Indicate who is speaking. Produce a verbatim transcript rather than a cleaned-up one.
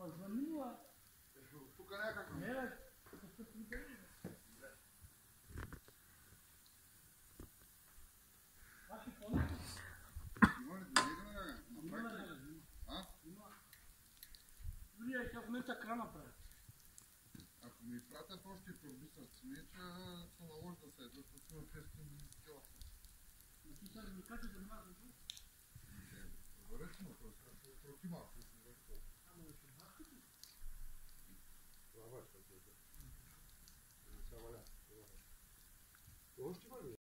Speaker 1: звънила.
Speaker 2: Тук някак.
Speaker 1: Не, аз ще помня.
Speaker 2: Има ли движение някак? Направи ли? А?
Speaker 1: Има. Дори сега в момента крана правят.
Speaker 2: Ако ми пратят още турби с смеча, се наложи да се едва, защото има петстотин кила.
Speaker 1: Но ти сега ми кажа да мраза това?
Speaker 2: Добре, но се отроти малко.
Speaker 1: Ама ще бахте ли?
Speaker 2: Това бачка, това е. Това валя. Това ще бъде.